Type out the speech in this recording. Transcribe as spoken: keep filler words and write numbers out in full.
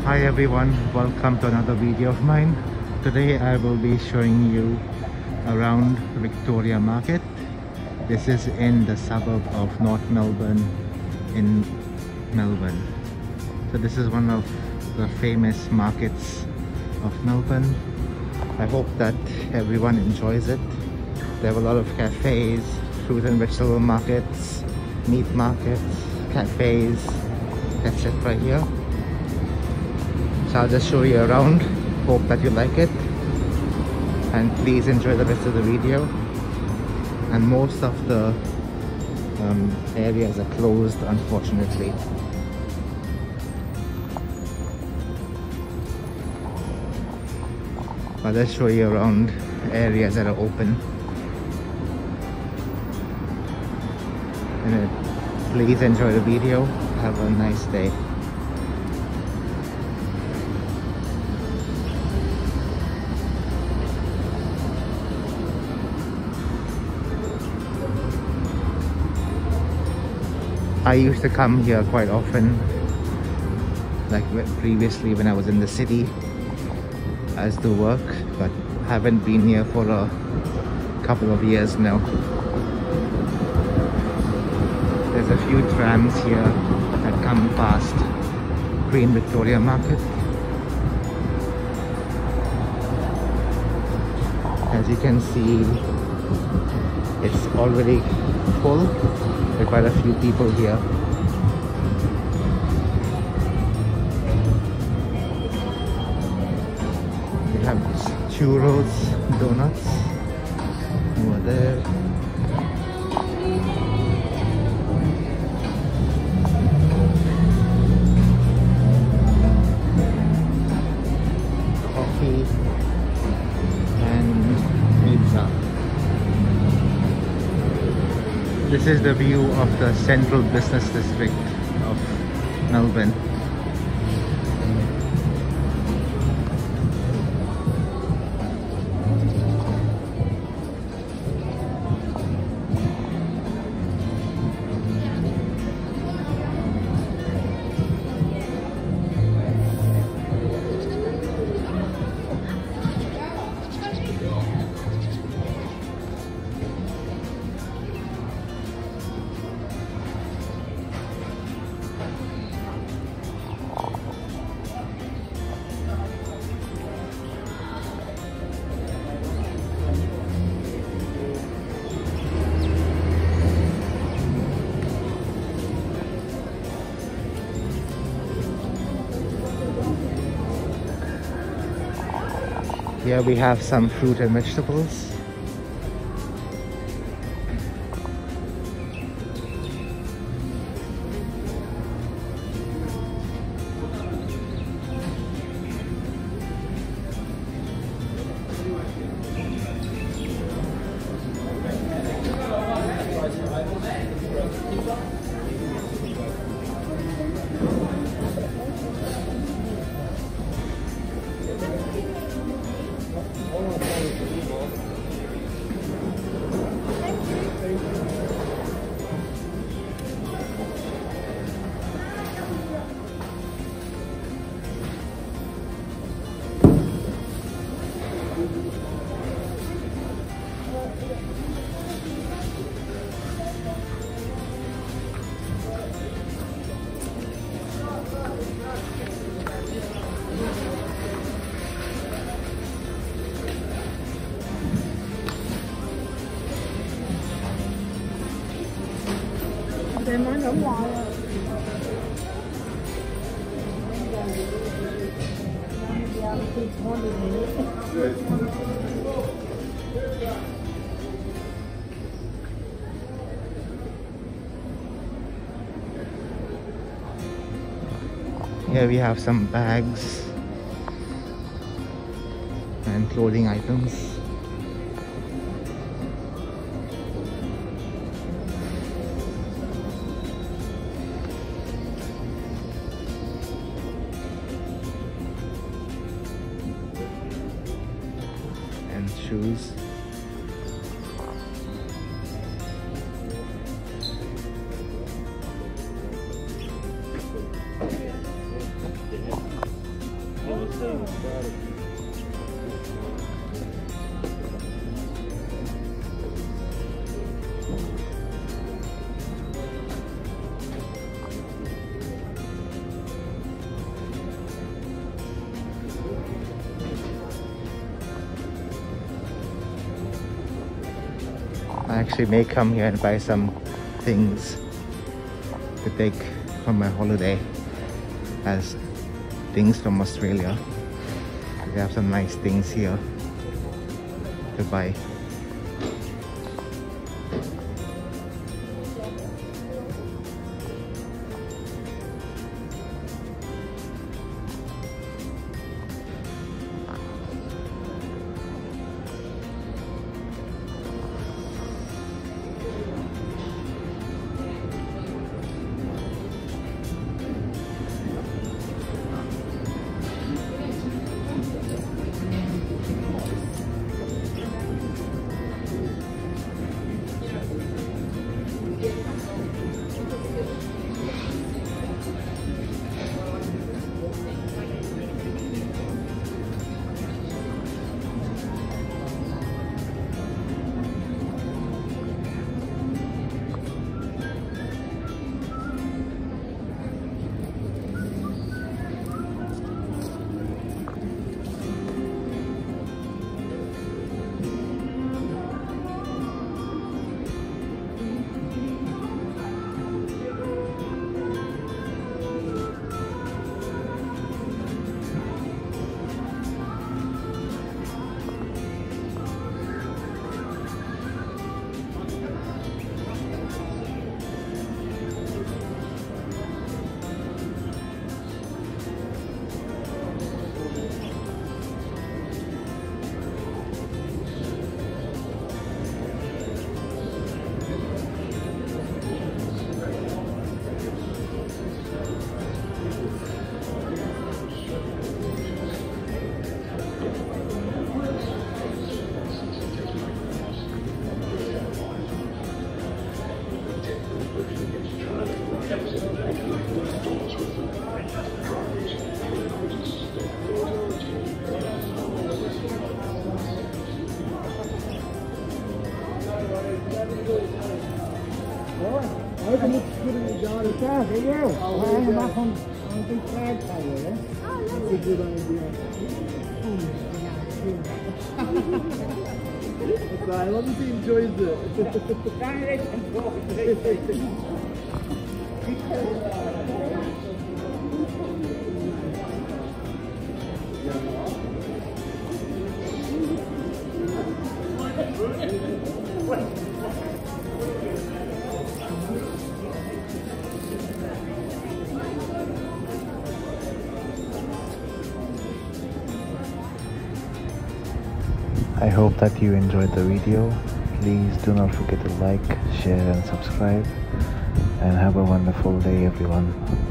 Hi everyone, welcome to another video of mine. Today I will be showing you around Victoria Market. This is in the suburb of North Melbourne in Melbourne. So this is one of the famous markets of Melbourne. I hope that everyone enjoys it. There are a lot of cafes, fruit and vegetable markets, meat markets, cafes, et cetera here. So I'll just show you around. Hope that you like it, and please enjoy the rest of the video. And most of the um, areas are closed, unfortunately. But let's show you around areas that are open. And uh, please enjoy the video. Have a nice day. I used to come here quite often, like previously when I was in the city as to work, but haven't been here for a couple of years now. There's a few trams here that come past Queen Victoria Market. As you can see, it's already full. There are quite a few people here. We have churros, donuts over there. Coffee and pizza. This is the view of the central business district of Melbourne. Here we have some fruit and vegetables. Here we have some bags and clothing items. And shoes. I actually may come here and buy some things to take from my holiday as things from Australia. They have some nice things here to buy. Open it, put it in the jar of gas, it will. I'll hang them up on, on a big flagpole, yeah? Oh, that's a good idea. That's right, as long as he enjoys it. Don't let him talk, I hope that you enjoyed the video. Please do not forget to like, share and subscribe, and have a wonderful day everyone.